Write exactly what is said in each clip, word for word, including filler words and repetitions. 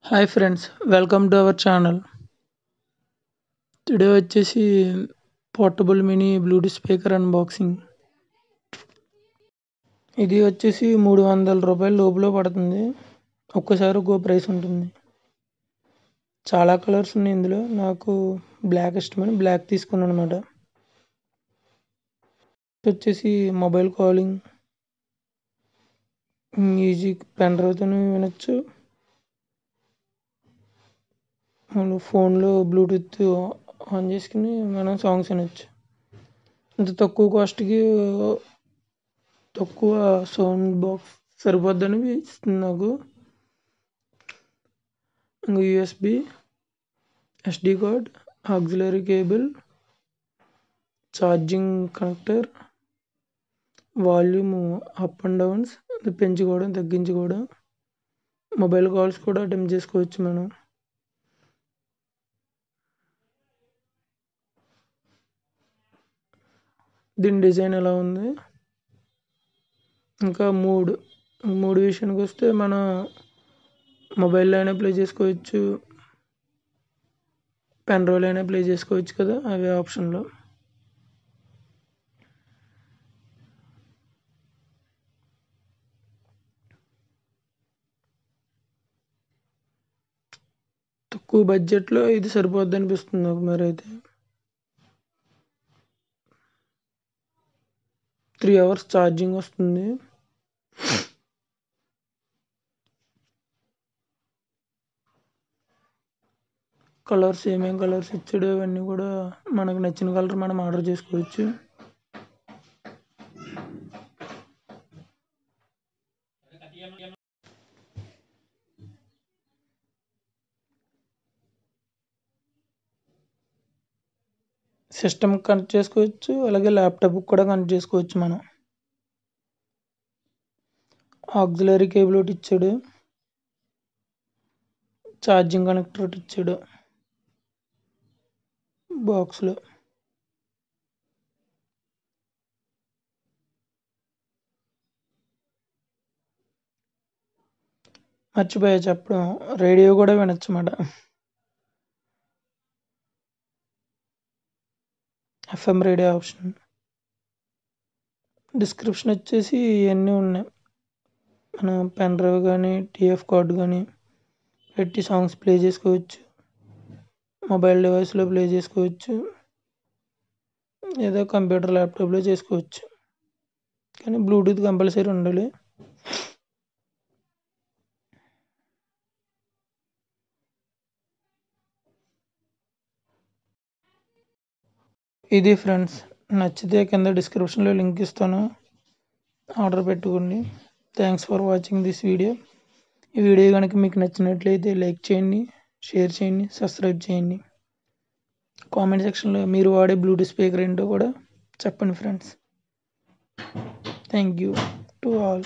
Hi friends, welcome to our channel. Today వచ్చేసి portable mini bluetooth speaker unboxing. ఇది వచ్చేసి మూడు వందల రూపాయల లోపల పడుతుంది. ఒక్కసారి ఒక్కో ప్రైస్ ఉంటుంది. చాలా కలర్స్ ఉన్నాయి ఇందులో. నాకు బ్లాక్ ఇష్టమని బ్లాక్ తీసుకున్నాను అనమాట. వచ్చేసి మొబైల్ కాలింగ్, మ్యూజిక్ పెన్ డ్రైవ్తో వినొచ్చు. మనం ఫోన్లో బ్లూటూత్ ఆన్ చేసుకుని మనం సాంగ్స్ వినొచ్చు. ఇంత తక్కువ కాస్ట్కి తక్కువ సౌండ్ బాక్స్ సరిపోద్దని ఇస్తుంది నాకు. ఇంకా USB, SD card, auxiliary cable, charging connector, volume up and downs పెంచుకోవడం తగ్గించుకోవడం, మొబైల్ కాల్స్ కూడా అటెంప్ట్ చేసుకోవచ్చు మనం. దీని డిజైన్ ఎలా ఉంది. ఇంకా మూడు మూడు విషయానికి వస్తే మన మొబైల్లో అయినా ప్లే చేసుకోవచ్చు, పెన్ డ్రైవ్లో అయినా ప్లే చేసుకోవచ్చు కదా, అవే ఆప్షన్లో. తక్కువ బడ్జెట్లో ఇది సరిపోద్ది అనిపిస్తుంది నాకు. మరి అయితే త్రీ అవర్స్ ఛార్జింగ్ వస్తుంది. కలర్స్ ఏమేమి కలర్స్ ఇచ్చాడు అవన్నీ కూడా మనకు నచ్చిన కలర్ మనం ఆర్డర్ చేసుకోవచ్చు. సిస్టమ్ కనెక్ట్ చేసుకోవచ్చు, అలాగే ల్యాప్టాప్ కూడా కనెక్ట్ చేసుకోవచ్చు మనం. ఆక్సిలరీ కేబుల్ ఒకటి ఇచ్చాడు, ఛార్జింగ్ కనెక్టర్ ఒకటి ఇచ్చాడు బాక్స్లో. మర్చిపోయా చెప్పడం, రేడియో కూడా వినొచ్చు అన్నమాట. FM radio option. డిస్క్రిప్షన్ వచ్చేసి ఇవన్నీ ఉన్నాయి. మనం పెన్ డ్రైవ్ కానీ టీఎఫ్ కార్డు కానీ పెట్టి సాంగ్స్ ప్లే చేసుకోవచ్చు, మొబైల్ డివైస్లో ప్లే చేసుకోవచ్చు, ఏదో కంప్యూటర్ ల్యాప్టాప్లో చేసుకోవచ్చు. కానీ బ్లూటూత్ కంపల్సరీ ఉండాలి. ఇది ఫ్రెండ్స్, నచ్చితే కింద డిస్క్రిప్షన్లో లింక్ ఇస్తాను, ఆర్డర్ పెట్టుకోండి. Thanks for watching this video. ఈ వీడియో కనుక మీకు నచ్చినట్లయితే లైక్ చేయండి, షేర్ చేయండి, సబ్స్క్రైబ్ చేయండి. కామెంట్ సెక్షన్లో మీరు వాడే బ్లూటూత్ స్పీకర్ ఏంటో కూడా చెప్పండి friends. Thank you to all.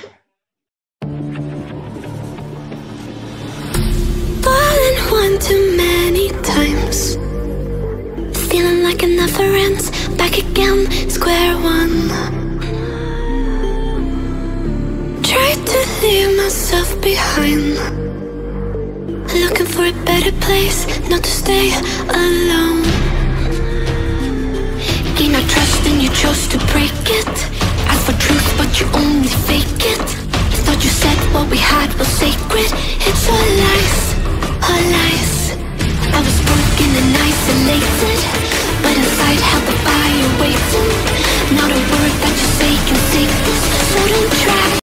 Fallen one too many times, feeling like it never ends. Back again, square one. Try to leave myself behind, looking for a better place, not to stay alone. Gain our trust and you chose to break it. Ask for truth but you only fake it. Thought you said what we had was sacred. It's a lie.